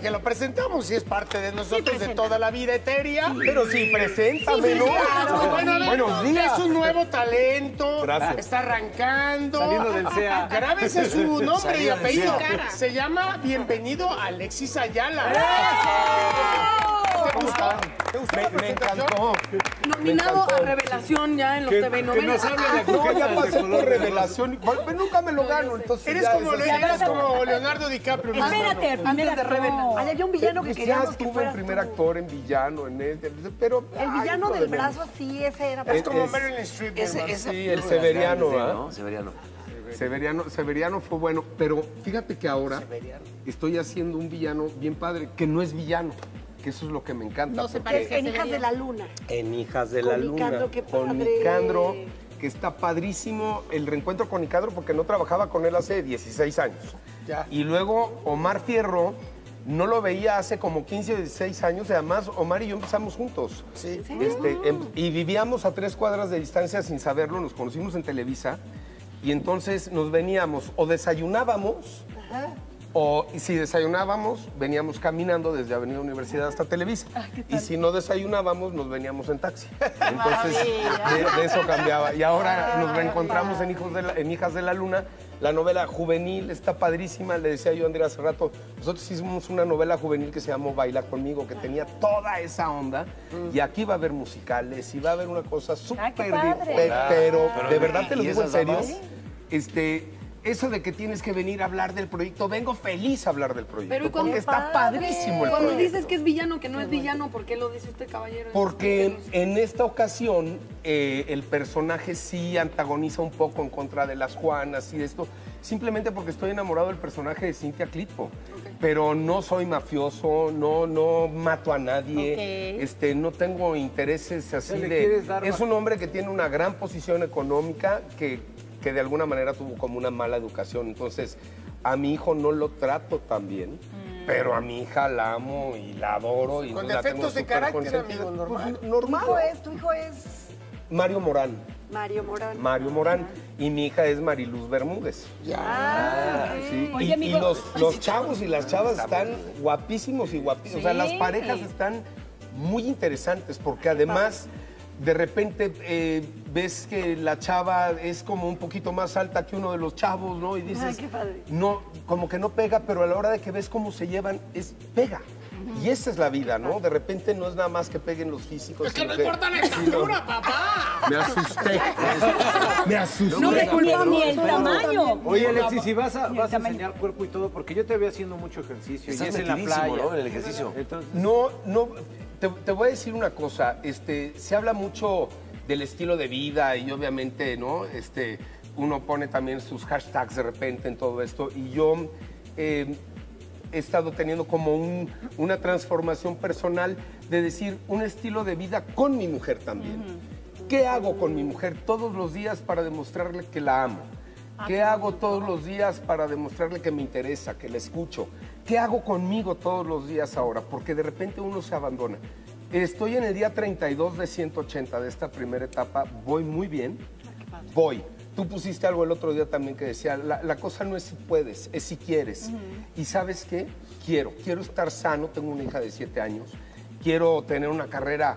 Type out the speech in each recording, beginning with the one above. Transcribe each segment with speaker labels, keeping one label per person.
Speaker 1: que lo presentamos, si es parte de nosotros de toda la vida etérea.
Speaker 2: Sí. Pero sí, preséntamelo.
Speaker 1: Claro. Bueno, a ver,
Speaker 2: Buenos días.
Speaker 1: es un nuevo talento.
Speaker 2: Gracias.
Speaker 1: Está arrancando.
Speaker 3: Saliendo del CEA.
Speaker 1: Grábense su nombre y
Speaker 3: Saliendo del
Speaker 1: apellido.
Speaker 3: CEA.
Speaker 1: Se llama Bienvenido Alexis Ayala. ¿Te gustó? ¿Te gustó la
Speaker 2: Me
Speaker 1: presentación?
Speaker 2: encantó.
Speaker 4: Nominado a Revelación ya en los TV
Speaker 3: Que
Speaker 4: novelas.
Speaker 3: nos hable la
Speaker 2: No,
Speaker 3: cujeta
Speaker 2: ya
Speaker 3: de
Speaker 2: pasé
Speaker 3: color
Speaker 2: por
Speaker 3: de
Speaker 2: revelación. Pues nunca me lo gano, entonces
Speaker 1: Eres
Speaker 2: ya
Speaker 1: como,
Speaker 2: es así.
Speaker 1: eres como Leonardo DiCaprio. mi
Speaker 5: Espérate,
Speaker 1: hermano.
Speaker 5: primer
Speaker 4: Antes de Revela.
Speaker 5: actor. Ay, había un villano que
Speaker 2: Pues ya
Speaker 5: queríamos que
Speaker 2: estuve en
Speaker 5: fuera
Speaker 2: primer actor, en villano, en este, pero...
Speaker 5: El
Speaker 2: ay,
Speaker 5: villano
Speaker 2: hijo
Speaker 5: del
Speaker 2: de mi-
Speaker 5: brazo así, ese era.
Speaker 1: Es como
Speaker 2: Es-
Speaker 1: Marilyn Streep. mi hermano.
Speaker 2: Sí, el Severiano, ¿ah?
Speaker 6: ¿no? Severiano.
Speaker 2: Severiano fue bueno, pero fíjate que ahora estoy haciendo un villano bien padre, que no es villano, que eso es lo que me encanta.
Speaker 7: No se
Speaker 2: porque
Speaker 7: parece.
Speaker 5: En Hijas de la Luna.
Speaker 2: En Hijas de
Speaker 5: Con
Speaker 2: la Luna.
Speaker 5: Nicandro, qué
Speaker 2: con
Speaker 5: padre.
Speaker 2: Nicandro, que está padrísimo el reencuentro con Nicandro porque no trabajaba con él hace 16 años.
Speaker 1: Ya.
Speaker 2: Y luego Omar Fierro, no lo veía hace como 15 o 16 años, y además Omar y yo empezamos juntos.
Speaker 1: Sí.
Speaker 2: Y vivíamos a 3 cuadras de distancia sin saberlo, nos conocimos en Televisa, y entonces nos veníamos o desayunábamos, o si desayunábamos, veníamos caminando desde Avenida Universidad hasta Televisa. Y si no desayunábamos, nos veníamos en taxi. Entonces, de eso cambiaba. Y ahora nos reencontramos en Hijas de la Luna. La novela juvenil está padrísima. Le decía yo a Andrea hace rato, nosotros hicimos una novela juvenil que se llamó Baila Conmigo, que tenía toda esa onda. Y aquí va a haber musicales y va a haber una cosa súper...
Speaker 5: qué padre.
Speaker 2: Pero de verdad te lo
Speaker 6: ¿y
Speaker 2: digo en
Speaker 6: esas
Speaker 2: serio.
Speaker 6: damas?
Speaker 2: Eso de que tienes que venir a hablar del proyecto, vengo feliz a hablar del proyecto.
Speaker 4: Pero ¿y cuando-
Speaker 2: porque está padrísimo el
Speaker 4: Cuando
Speaker 2: proyecto.
Speaker 4: dices que es villano, que no es villano, ¿por qué lo dice este caballero?
Speaker 2: Porque en esta ocasión el personaje sí antagoniza un poco en contra de las Juanas y de esto, simplemente porque estoy enamorado del personaje de Cintia Clitbo. Pero no soy mafioso, no mato a nadie, no tengo intereses así
Speaker 3: le
Speaker 2: de...
Speaker 3: quieres dar
Speaker 2: Es un hombre que tiene una gran posición económica que de alguna manera tuvo como una mala educación. Entonces, a mi hijo no lo trato tan bien, pero a mi hija la amo y la adoro. Y
Speaker 1: Con
Speaker 2: la tengo
Speaker 1: defectos de
Speaker 2: súper
Speaker 1: carácter,
Speaker 2: consentida.
Speaker 1: amigo, normal.
Speaker 2: Pues, normal.
Speaker 5: Tu hijo es
Speaker 2: Mario Morán.
Speaker 5: Mario Morán.
Speaker 2: Mario Morán. Y mi hija es Mariluz Bermúdez. Sí.
Speaker 5: Oye,
Speaker 2: Y
Speaker 5: amigo.
Speaker 2: los chavos y las chavas están guapísimos y guapísimos. O sea, las parejas están muy interesantes porque además de repente ves que la chava es como un poquito más alta que uno de los chavos, ¿no? Y dices,
Speaker 5: qué padre.
Speaker 2: no, como que no pega, pero a la hora de que ves cómo se llevan, pega. Y esa es la vida, ¿no? De repente no es nada más que peguen los físicos.
Speaker 1: Es que
Speaker 2: sino
Speaker 1: no importa la estatura, papá.
Speaker 2: Me asusté. Me asusté.
Speaker 5: No me culpa ni el tamaño.
Speaker 3: Oye, Alexis, si vas a enseñar cuerpo y todo, porque yo te veo haciendo mucho ejercicio.
Speaker 6: Estás
Speaker 3: y es en la
Speaker 6: metidísimo,
Speaker 3: playa.
Speaker 6: ¿no? En el ejercicio.
Speaker 3: Entonces,
Speaker 2: No, te voy a decir una cosa, se habla mucho del estilo de vida y obviamente, ¿no? Uno pone también sus hashtags de repente en todo esto y yo he estado teniendo como una transformación personal de decir un estilo de vida con mi mujer también. ¿Qué hago con mi mujer todos los días para demostrarle que la amo? ¿Qué hago todos los días para demostrarle que me interesa, que la escucho? ¿Qué hago conmigo todos los días ahora? Porque de repente uno se abandona. Estoy en el día 32 de 180 de esta primera etapa. Voy muy bien. Voy. Tú pusiste algo el otro día también que decía, la cosa no es si puedes, es si quieres. Y ¿sabes qué? Quiero estar sano. Tengo una hija de 7 años. Quiero tener una carrera.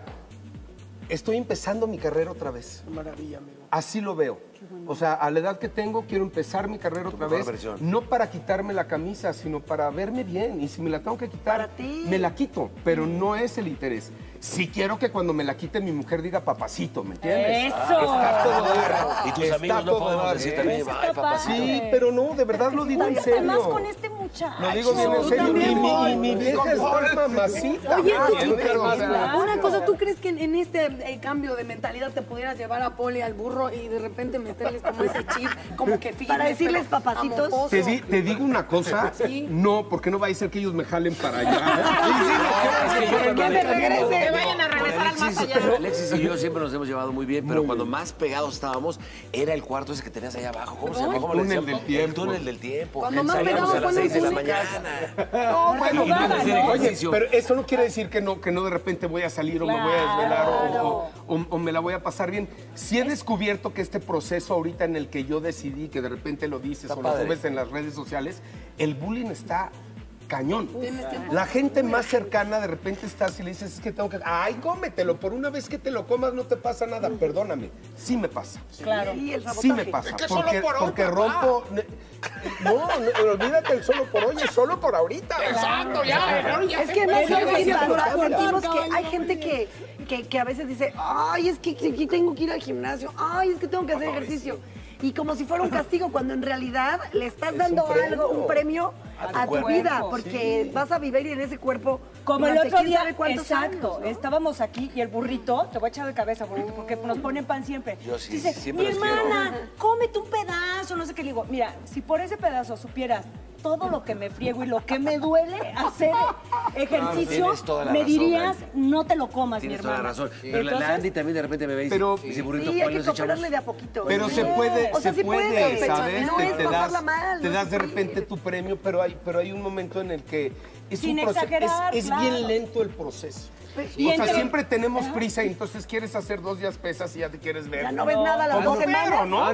Speaker 2: Estoy empezando mi carrera otra vez.
Speaker 1: Maravilla, amigo.
Speaker 2: Así lo veo. O sea, a la edad que tengo, quiero empezar mi carrera otra
Speaker 6: mejor
Speaker 2: vez.
Speaker 6: versión.
Speaker 2: No para quitarme la camisa, sino para verme bien. Y si me la tengo que quitar,
Speaker 5: Para ti.
Speaker 2: me la quito. Pero no es el interés. Sí quiero que cuando me la quite mi mujer diga papacito, ¿me entiendes?
Speaker 5: ¡Eso!
Speaker 2: Está todo dar.
Speaker 6: Y tus
Speaker 2: Está
Speaker 6: amigos no
Speaker 2: todo
Speaker 6: podemos
Speaker 2: dar.
Speaker 6: decir también, ay, papacito.
Speaker 2: Sí, pero no, de verdad lo digo en
Speaker 5: Júntate más
Speaker 2: serio.
Speaker 5: con este muchacho.
Speaker 2: Lo digo bien en
Speaker 4: Tú
Speaker 2: serio.
Speaker 4: también,
Speaker 2: Y mi vieja está mamacita.
Speaker 4: Oye,
Speaker 2: ¿me entiendes?
Speaker 4: tú,
Speaker 2: O sea,
Speaker 4: una cosa, ¿tú crees que en este cambio de mentalidad te pudieras llevar a Poli al burro y de repente meterles como ese chip, como que firme,
Speaker 5: Para decirles
Speaker 4: pero
Speaker 5: papacitos?
Speaker 4: amoroso?
Speaker 2: Te digo una cosa,
Speaker 4: Sí.
Speaker 2: no, porque no va a ser que ellos me jalen para allá.
Speaker 5: Que me regrese.
Speaker 7: Que vayan a regresar al más allá.
Speaker 6: Alexis y yo siempre nos hemos llevado muy bien, pero cuando más pegados estábamos, era el cuarto ese que tenías allá abajo. ¿Cómo se llama? ¿Cómo le
Speaker 2: Túnel
Speaker 6: decíamos?
Speaker 2: del tiempo.
Speaker 6: El túnel del tiempo.
Speaker 4: Cuando más
Speaker 6: Salíamos
Speaker 4: pegados
Speaker 6: a las
Speaker 4: ponen
Speaker 6: 6 de la
Speaker 4: música.
Speaker 6: mañana.
Speaker 2: No, bueno,
Speaker 6: Y no hacer
Speaker 2: oye,
Speaker 6: ejercicio.
Speaker 2: pero eso no quiere decir que no de repente voy a salir o me voy a desvelar o me la voy a pasar bien. Sí he descubierto que este proceso ahorita en el que yo decidí, que de repente lo dices
Speaker 6: Está
Speaker 2: o lo
Speaker 6: padre.
Speaker 2: subes en las redes sociales, el bullying está cañón. La gente más cercana de repente estás y le dices, es que tengo que... Ay, cómetelo, por una vez que te lo comas no te pasa nada, perdóname. Sí me pasa.
Speaker 5: Claro.
Speaker 2: Sí me pasa.
Speaker 1: Es que solo por hoy,
Speaker 2: porque
Speaker 1: papá.
Speaker 2: rompo... No, olvídate el solo por hoy, es solo por ahorita.
Speaker 1: Exacto, ya.
Speaker 5: Es que no sentimos que hay gente que a veces dice, ay, es que tengo que ir al gimnasio, ay, es que tengo que hacer ejercicio. Y como si fuera un castigo, cuando en realidad le estás dando algo, un premio a tu vida, porque vas a vivir en ese cuerpo.
Speaker 8: Como el
Speaker 5: durante
Speaker 8: otro
Speaker 5: quién
Speaker 8: día,
Speaker 5: sabe cuántos
Speaker 8: exacto,
Speaker 5: años, ¿no?
Speaker 8: estábamos aquí y el burrito, te voy a echar de cabeza, burrito, porque nos ponen pan siempre.
Speaker 6: Yo sí,
Speaker 8: Dice,
Speaker 6: siempre
Speaker 8: mi
Speaker 6: los quiero".
Speaker 8: hermana, cómete un pedazo, no sé qué. Le digo, mira, si por ese pedazo supieras todo lo que me friego y lo que me duele hacer ejercicio,
Speaker 6: Tienes toda la
Speaker 8: me
Speaker 6: razón,
Speaker 8: dirías,
Speaker 6: Andy.
Speaker 8: no te lo comas,
Speaker 6: Tienes
Speaker 8: mi
Speaker 6: toda
Speaker 8: hermana.
Speaker 6: la razón. Pero la Andy también de repente me ve y
Speaker 2: Pero-
Speaker 6: dice, burrito,
Speaker 5: Sí, hay
Speaker 6: ¿cuál
Speaker 5: que
Speaker 6: nos echamos?
Speaker 5: cooperarle de a poquito.
Speaker 2: Pero
Speaker 5: Sí.
Speaker 2: se puede,
Speaker 5: O sea,
Speaker 2: se
Speaker 5: sí
Speaker 2: puede,
Speaker 5: pero
Speaker 2: ¿sabes?
Speaker 5: no es pasarla mal.
Speaker 2: te
Speaker 5: no
Speaker 2: das
Speaker 5: se
Speaker 2: de
Speaker 5: puede.
Speaker 2: repente tu premio, pero hay un momento en el que es
Speaker 8: Sin
Speaker 2: un proceso,
Speaker 8: exagerar,
Speaker 2: es
Speaker 8: claro.
Speaker 2: bien lento el proceso.
Speaker 8: Y
Speaker 2: O sea,
Speaker 8: entre-
Speaker 2: siempre tenemos prisa y entonces quieres hacer 2 días pesas y ya te quieres ver.
Speaker 5: Ya no ves nada a las
Speaker 2: Como
Speaker 5: 2
Speaker 2: Pedro,
Speaker 5: semanas.
Speaker 2: ¿no?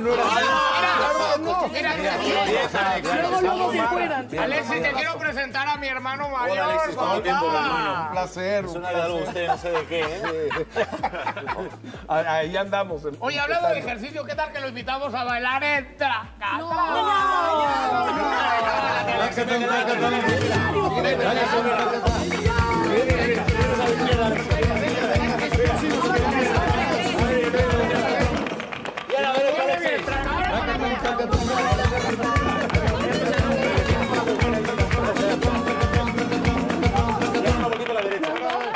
Speaker 4: Luego se encueran.
Speaker 1: Alexis, te quiero presentar a mi hermano mayor.
Speaker 9: Hola, Alexis, ¿cuánto tiempo,
Speaker 1: papá.
Speaker 9: hermano?
Speaker 2: Un placer.
Speaker 9: Es una de algo usted, no sé de qué, ¿eh?
Speaker 2: Ahí andamos.
Speaker 1: Oye, hablando de ejercicio, ¿qué tal que lo invitamos a bailar en Tracata?
Speaker 9: Una bolita a la derecha.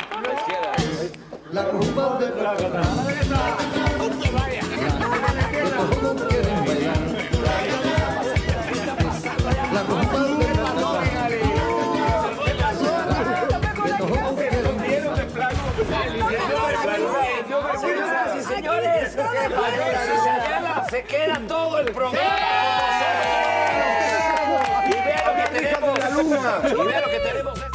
Speaker 6: Señores, se queda todo el programa. Y vean lo que tenemos. Y vean lo que tenemos.